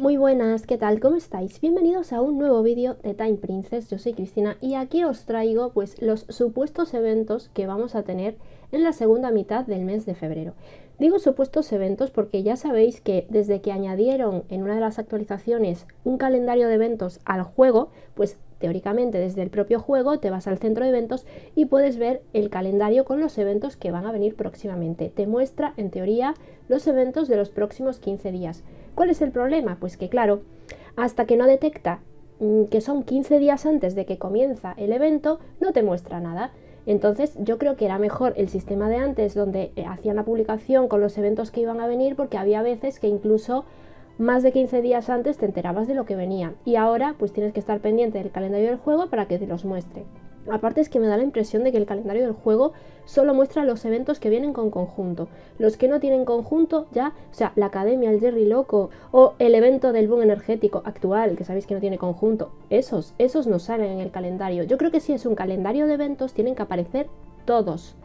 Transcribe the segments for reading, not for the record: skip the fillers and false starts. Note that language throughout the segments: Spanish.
Muy buenas, ¿qué tal? ¿Cómo estáis? Bienvenidos a un nuevo vídeo de Time Princess. Yo soy Cristina y aquí os traigo pues los supuestos eventos que vamos a tener en la segunda mitad del mes de febrero. Digo supuestos eventos porque ya sabéis que desde que añadieron en una de las actualizaciones un calendario de eventos al juego, pues teóricamente desde el propio juego te vas al centro de eventos y puedes ver el calendario con los eventos que van a venir próximamente. Te muestra en teoría los eventos de los próximos 15 días. ¿Cuál es el problema? Pues que claro, hasta que no detecta que son 15 días antes de que comienza el evento, no te muestra nada. Entonces yo creo que era mejor el sistema de antes donde hacían la publicación con los eventos que iban a venir, porque había veces que incluso más de 15 días antes te enterabas de lo que venía y ahora pues tienes que estar pendiente del calendario del juego para que te los muestre. Aparte es que me da la impresión de que el calendario del juego solo muestra los eventos que vienen con conjunto. Los que no tienen conjunto ya, o sea, la academia, el Jerry Loco o el evento del boom energético actual, que sabéis que no tiene conjunto, esos no salen en el calendario. Yo creo que si es un calendario de eventos tienen que aparecer todos,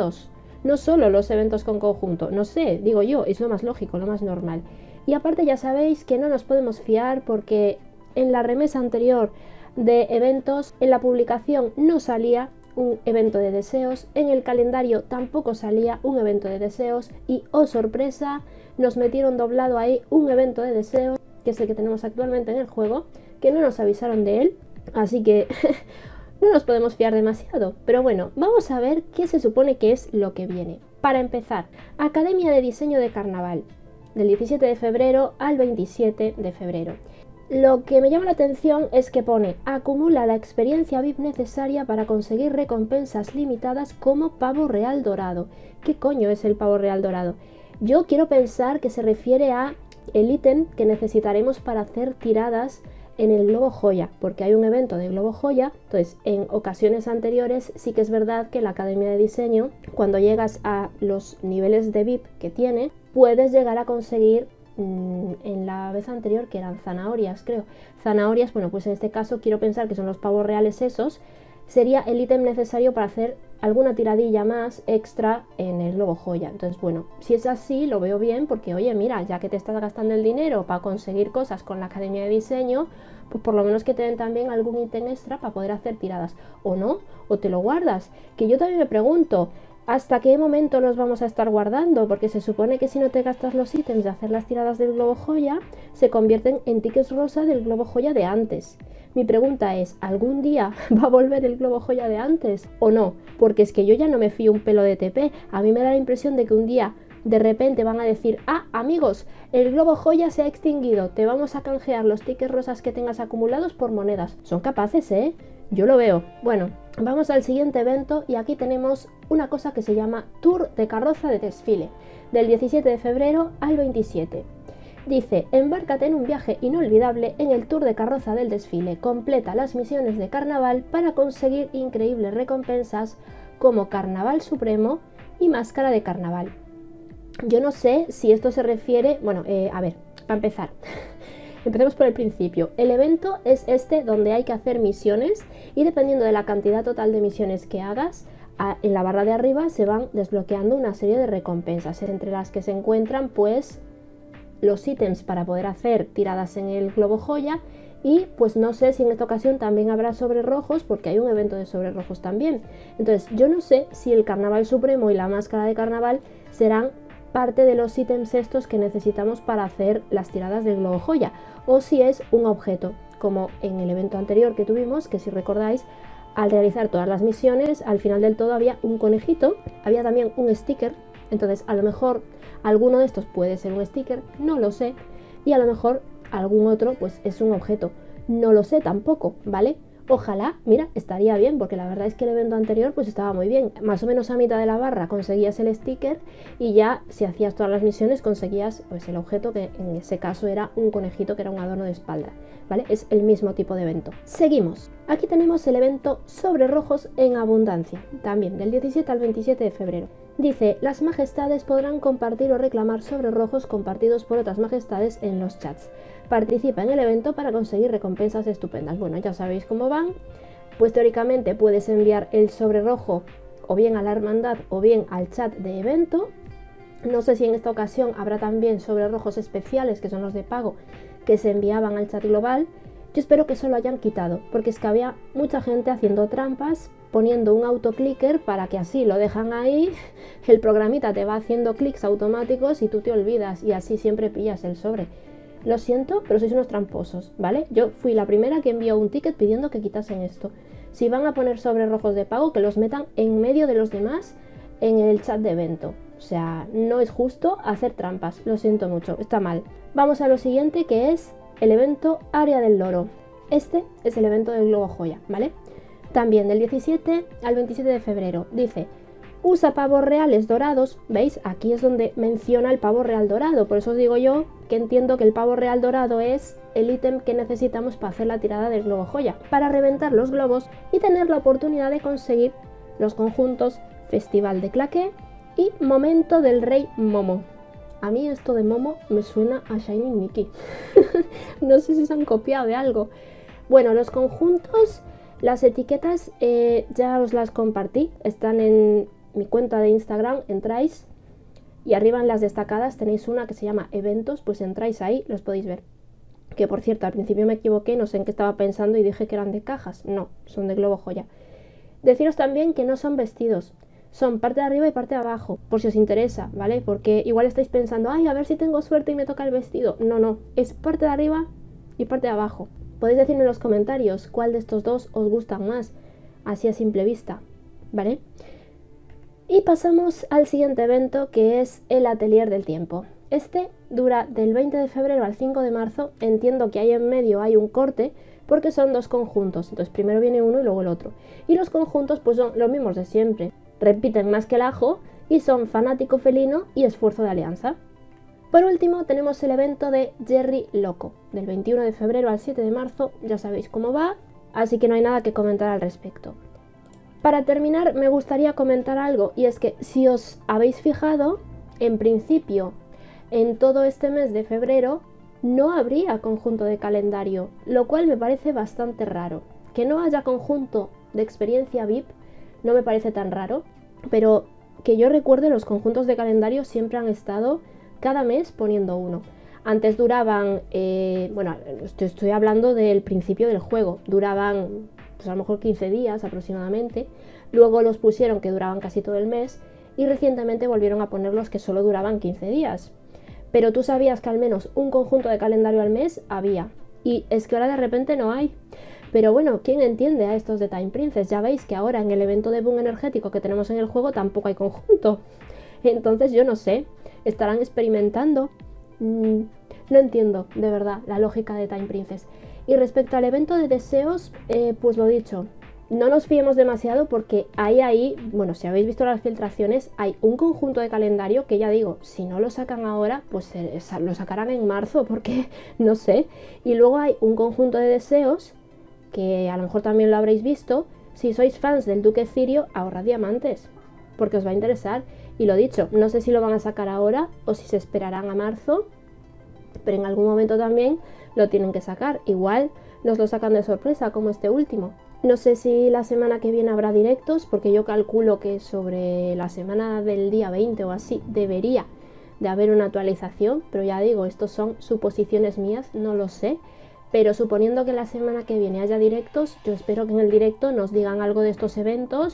no solo los eventos con conjunto. No sé, digo yo, es lo más lógico, lo más normal. Y aparte ya sabéis que no nos podemos fiar porque en la remesa anterior de eventos, en la publicación no salía un evento de deseos, en el calendario tampoco salía un evento de deseos y, oh sorpresa, nos metieron doblado ahí un evento de deseos, que es el que tenemos actualmente en el juego, que no nos avisaron de él, así que no nos podemos fiar demasiado. Pero bueno, vamos a ver qué se supone que es lo que viene. Para empezar, Academia de Diseño de Carnaval, del 17 de febrero al 27 de febrero. Lo que me llama la atención es que pone: acumula la experiencia VIP necesaria para conseguir recompensas limitadas como pavo real dorado. ¿Qué coño es el pavo real dorado? Yo quiero pensar que se refiere a el ítem que necesitaremos para hacer tiradas en el globo joya, porque hay un evento de globo joya. Entonces, en ocasiones anteriores sí que es verdad que la academia de diseño, cuando llegas a los niveles de VIP que tiene, puedes llegar a conseguir en la vez anterior, que eran zanahorias, creo. Zanahorias, bueno, pues en este caso quiero pensar que son los pavos reales esos. Sería el ítem necesario para hacer alguna tiradilla más extra en el globo joya. Entonces, bueno, si es así, lo veo bien, porque oye, mira, ya que te estás gastando el dinero para conseguir cosas con la academia de diseño, pues por lo menos que te den también algún ítem extra para poder hacer tiradas. O no, o te lo guardas. Que yo también me pregunto, ¿hasta qué momento los vamos a estar guardando? Porque se supone que si no te gastas los ítems de hacer las tiradas del globo joya, se convierten en tickets rosa del globo joya de antes. Mi pregunta es, ¿algún día va a volver el globo joya de antes o no? Porque es que yo ya no me fío un pelo de TP. A mí me da la impresión de que un día de repente van a decir: ah, amigos, el globo joya se ha extinguido, te vamos a canjear los tickets rosas que tengas acumulados por monedas. Son capaces, ¿eh? Yo lo veo. Bueno, vamos al siguiente evento y aquí tenemos una cosa que se llama Tour de Carroza de Desfile, del 17 de febrero al 27. Dice: embárcate en un viaje inolvidable en el Tour de Carroza del Desfile, completa las misiones de carnaval para conseguir increíbles recompensas como Carnaval Supremo y Máscara de Carnaval. Yo no sé si esto se refiere, bueno, a ver, para empezar, empecemos por el principio. El evento es este donde hay que hacer misiones y dependiendo de la cantidad total de misiones que hagas, en la barra de arriba se van desbloqueando una serie de recompensas, entre las que se encuentran pues los ítems para poder hacer tiradas en el globo joya y pues no sé si en esta ocasión también habrá sobres rojos, porque hay un evento de sobres rojos también. Entonces yo no sé si el Carnaval Supremo y la Máscara de Carnaval serán parte de los ítems estos que necesitamos para hacer las tiradas del globo joya, o si es un objeto, como en el evento anterior que tuvimos, que si recordáis, al realizar todas las misiones, al final del todo había un conejito, había también un sticker. Entonces a lo mejor alguno de estos puede ser un sticker, no lo sé, y a lo mejor algún otro pues es un objeto, no lo sé tampoco, ¿vale? Ojalá, mira, estaría bien, porque la verdad es que el evento anterior pues estaba muy bien. Más o menos a mitad de la barra conseguías el sticker y ya si hacías todas las misiones conseguías pues el objeto, que en ese caso era un conejito, que era un adorno de espalda, ¿vale? Es el mismo tipo de evento. Seguimos. Aquí tenemos el evento Sobres Rojos en Abundancia, también del 17 al 27 de febrero. Dice: las majestades podrán compartir o reclamar sobres rojos compartidos por otras majestades en los chats. Participa en el evento para conseguir recompensas estupendas. Bueno, ya sabéis cómo van. Pues teóricamente puedes enviar el sobre rojo o bien a la hermandad o bien al chat de evento No sé si en esta ocasión habrá también sobre rojos especiales, que son los de pago, que se enviaban al chat global. Yo espero que eso lo hayan quitado, porque es que había mucha gente haciendo trampas, poniendo un autoclicker para que así lo dejan ahí, el programita te va haciendo clics automáticos y tú te olvidas y así siempre pillas el sobre. Lo siento, pero sois unos tramposos, ¿vale? Yo fui la primera que envió un ticket pidiendo que quitasen esto. Si van a poner sobre rojos de pago, que los metan en medio de los demás en el chat de evento. O sea, no es justo hacer trampas, lo siento mucho, está mal. Vamos a lo siguiente, que es el evento Área del Loro. Este es el evento del Globo Joya, ¿vale? También del 17 al 27 de febrero. Dice, usa pavos reales dorados. ¿Veis? Aquí es donde menciona el pavo real dorado. Por eso os digo yo que entiendo que el pavo real dorado es el ítem que necesitamos para hacer la tirada del Globo Joya, para reventar los globos y tener la oportunidad de conseguir los conjuntos Festival de Claqué y Momento del Rey Momo. A mí esto de Momo me suena a Shining Mickey. No sé si se han copiado de algo. Bueno, los conjuntos, las etiquetas ya os las compartí. Están en mi cuenta de Instagram, entráis y arriba en las destacadas tenéis una que se llama eventos, pues entráis ahí, los podéis ver. Que por cierto, al principio me equivoqué, no sé en qué estaba pensando y dije que eran de cajas. No, son de Globo Joya. Deciros también que no son vestidos. Son parte de arriba y parte de abajo, por si os interesa, ¿vale? Porque igual estáis pensando, ay, a ver si tengo suerte y me toca el vestido. No, no, es parte de arriba y parte de abajo. Podéis decirme en los comentarios cuál de estos dos os gustan más, así a simple vista, ¿vale? Y pasamos al siguiente evento, que es el Atelier del Tiempo. Este dura del 20 de febrero al 5 de marzo. Entiendo que ahí en medio hay un corte, porque son dos conjuntos. Entonces primero viene uno y luego el otro. Y los conjuntos pues son los mismos de siempre. Repiten más que el ajo y son Fanático Felino y Esfuerzo de Alianza. Por último tenemos el evento de Jerry Loco, del 21 de febrero al 7 de marzo, ya sabéis cómo va, así que no hay nada que comentar al respecto. Para terminar me gustaría comentar algo, y es que si os habéis fijado, en principio en todo este mes de febrero no habría conjunto de calendario, lo cual me parece bastante raro. Que no haya conjunto de experiencia VIP no me parece tan raro, pero que yo recuerde los conjuntos de calendario siempre han estado cada mes poniendo uno. Antes duraban, bueno, estoy hablando del principio del juego, duraban pues a lo mejor 15 días aproximadamente, luego los pusieron que duraban casi todo el mes y recientemente volvieron a ponerlos que solo duraban 15 días. Pero tú sabías que al menos un conjunto de calendario al mes había, y es que ahora de repente no hay. Pero bueno, ¿quién entiende a estos de Time Princess? Ya veis que ahora en el evento de boom energético que tenemos en el juego tampoco hay conjunto. Entonces yo no sé, ¿estarán experimentando? No entiendo, de verdad, la lógica de Time Princess. Y respecto al evento de deseos, pues lo dicho, no nos fiemos demasiado porque ahí, bueno, si habéis visto las filtraciones, hay un conjunto de calendario que ya digo, si no lo sacan ahora, pues lo sacarán en marzo porque no sé. Y luego hay un conjunto de deseos que a lo mejor también lo habréis visto. Si sois fans del Duque Cirio, ahorrad diamantes, porque os va a interesar. Y lo dicho, no sé si lo van a sacar ahora o si se esperarán a marzo, pero en algún momento también lo tienen que sacar. Igual nos lo sacan de sorpresa, como este último. No sé si la semana que viene habrá directos, porque yo calculo que sobre la semana del día 20 o así debería de haber una actualización, pero ya digo, estos son suposiciones mías, no lo sé. Pero suponiendo que la semana que viene haya directos, yo espero que en el directo nos digan algo de estos eventos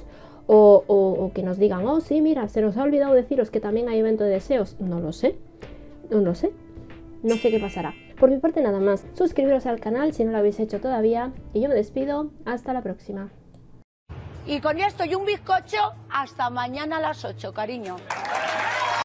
o que nos digan, oh sí, mira, se nos ha olvidado deciros que también hay evento de deseos. No lo sé, no sé qué pasará. Por mi parte nada más, suscribiros al canal si no lo habéis hecho todavía y yo me despido, hasta la próxima. Y con esto y un bizcocho, hasta mañana a las 8, cariño.